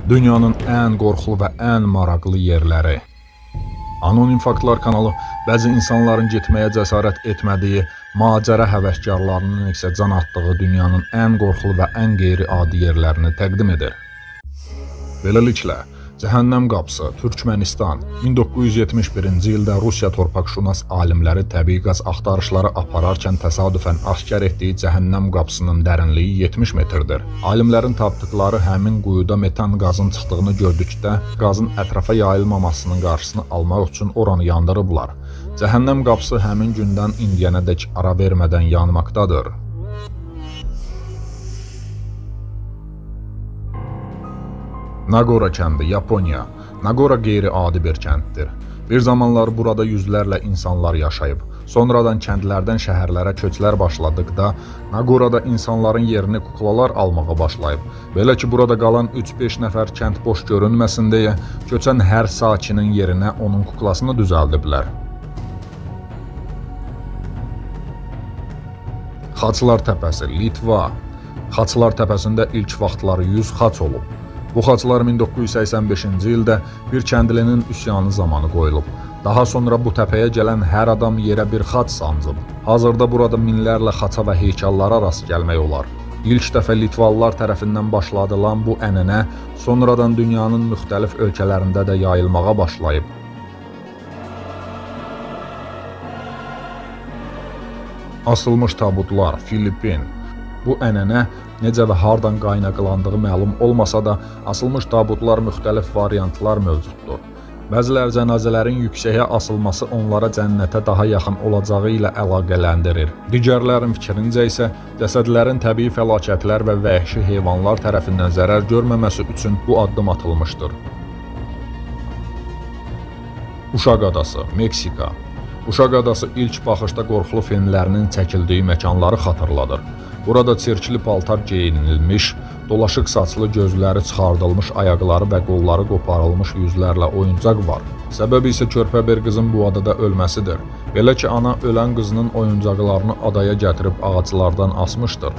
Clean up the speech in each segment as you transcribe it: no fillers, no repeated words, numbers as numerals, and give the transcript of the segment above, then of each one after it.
Dünyanın ən qorxulu və ən maraqlı yerləri. Anonim Faktlar kanalı bəzi insanların getməyə cəsarət etmədiyi, macəra həvəskarlarının isə can atdığı dünyanın ən qorxulu və ən qeyri-adi yerlərini təqdim edir. Beləliklə, Cəhənnəm qapısı, Türkmənistan 1971-ci ildə Rusiya torpaqşünas alimləri təbii qaz axtarışları apararkən təsadüfən aşkar etdiyi Cəhənnəm qapısının dərinliyi 70 metrdir. Alimlərin tapdıqları həmin quyuda metan qazın çıxdığını gördükdə, qazın ətrafa yayılmamasının qarşısını almaq üçün oranı yandırıblar. Cəhənnəm qapısı həmin gündən indiyənədək ara vermədən yanmaqdadır. Nagora kəndi, Yaponiya. Nagora qeyri-adi bir kənddir. Bir zamanlar burada yüzlərlə insanlar yaşayıb. Sonradan kəndlərdən şəhərlərə köçlər başladıqda, Nagorada insanların yerini kuklalar almağa başlayıb. Belə ki, burada qalan 3-5 nəfər kənd boş görünməsin deyə, köçən hər sakinin yerinə onun kuklasını düzəldiblər. Xaçlar təpəsi, Litva. Xaçlar təpəsində ilk vaxtları 100 xaç olub. Bu xaçlar 1985-ci ildə bir kəndlinin üsyanı zamanı qoyulub. Daha sonra bu təpəyə gələn hər adam yerə bir xaç sancıb. Hazırda burada minlərlə xaça və heykəllara rast gəlmək olar. İlk dəfə Litvalılar tərəfindən başladılan bu ənənə sonradan dünyanın müxtəlif ölkələrində də yayılmağa başlayıb. Asılmış tabutlar, Filippin. Bu ənənə necə və hardan qaynaqlandığı məlum olmasa da, asılmış tabutlar müxtəlif variantlar mövcuddur. Bəziləri cənazələrin yüksəyə asılması onlara cənnətə daha yaxın olacağı ilə əlaqələndirir. Digərlərin fikrincə isə cəsədlərin təbii fəlakətlər və vəhşi heyvanlar tərəfindən zərər görməməsi üçün bu addım atılmışdır. Uşaq adası, Meksika. Uşaq adası ilk baxışda qorxulu filmlərinin çəkildiyi məkanları xatırladır. Burada çirkli paltar geyinilmiş, dolaşıq saçlı gözləri çıxardılmış ayaqları və qolları qoparılmış yüzlərlə oyuncaq var. Səbəbi isə körpə bir qızın bu adada ölməsidir. Belə ki, ana ölən qızının oyuncaqlarını adaya gətirib ağaclardan asmışdır.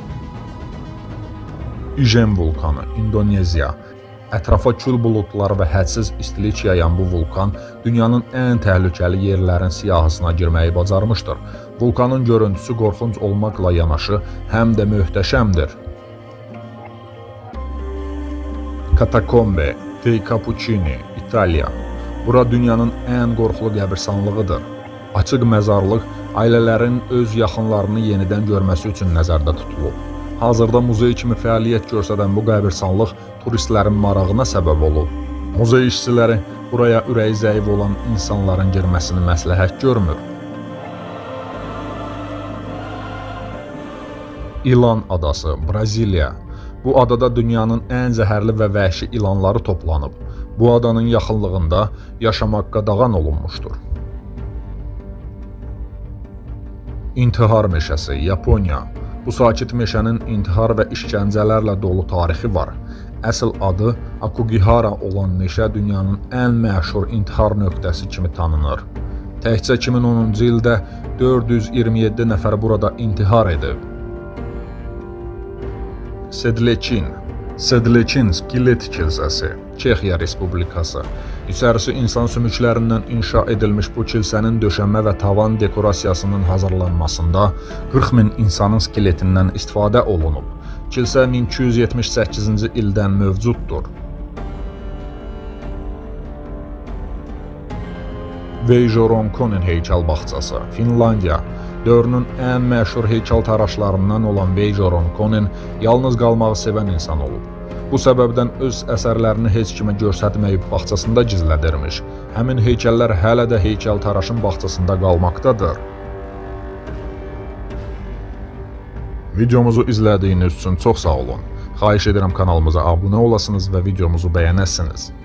İjen vulkanı, İndoneziya. Ətrafa kül buludları və hədsiz istilik yayan bu vulkan dünyanın ən təhlükəli yerlərin siyahısına girməyi bacarmışdır. Vulkanın görüntüsü qorxunc olmaqla yanaşı, həm də möhtəşəmdir. Katakombe, Dei Cappuccini, İtaliya. Bura dünyanın ən qorxulu qəbirstanlığıdır. Açıq məzarlıq ailələrin öz yaxınlarını yenidən görməsi üçün nəzərdə tutulub. Hazırda muzey kimi fəaliyyət göstərən bu qəbirstanlıq turistlərin marağına səbəb olub. Muzey işçiləri buraya ürəyi zəif olan insanların girməsini məsləhət görmür. İlan adası, Braziliya. Bu adada dünyanın ən zəhərli və vəhşi ilanları toplanıb. Bu adanın yaxınlığında yaşamaq qadağan olunmuşdur. İntihar meşəsi, Yaponiya. Bu sakit meşənin intihar və işgəncələrlə dolu tarixi var. Əsl adı Akugihara olan meşə dünyanın ən məşhur intihar nöqtəsi kimi tanınır. Təkcə 2010-cu ildə 427 nəfər burada intihar edib. Sedleçin. Sedleçin skelet kilsəsi, Çexiya Respublikası. İçərisi insan sümüklərindən inşa edilmiş bu kilsənin döşəmə və tavan dekorasiyasının hazırlanmasında 40 min insanın skeletindən istifadə olunub. Kilsə 1278-ci ildən mövcuddur. Veijoronkonen heykəl bağçası, Finlandiya. Dövrünün ən məşhur heykəltaraşlarından olan Veijoronkonen yalnız qalmağı sevən insan olub. Bu səbəbdən öz əsərlərini heç kimə göstərməyib bağçasında gizlədirmiş. Həmin heykəllər hələ də heykəltaraşın bağçasında qalmaqdadır. Videomuzu izlədiyiniz üçün çox sağ olun. Xahiş edirəm kanalımıza abunə olasınız və videomuzu bəyənəsiniz.